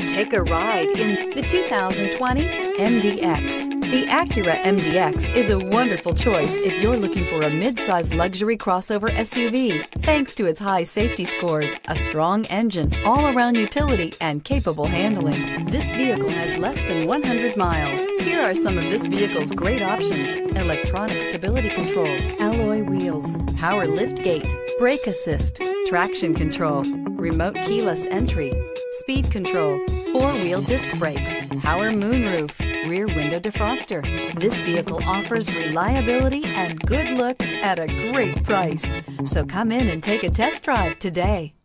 Take a ride in the 2020 MDX. The Acura MDX is a wonderful choice if you're looking for a mid-size luxury crossover SUV. Thanks to its high safety scores, a strong engine, all-around utility, and capable handling, this vehicle has less than 100 miles. Here are some of this vehicle's great options: electronic stability control, alloy wheels, power liftgate, brake assist, traction control, remote keyless entry, speed control, four-wheel disc brakes, power moonroof, rear window defroster. This vehicle offers reliability and good looks at a great price. So come in and take a test drive today.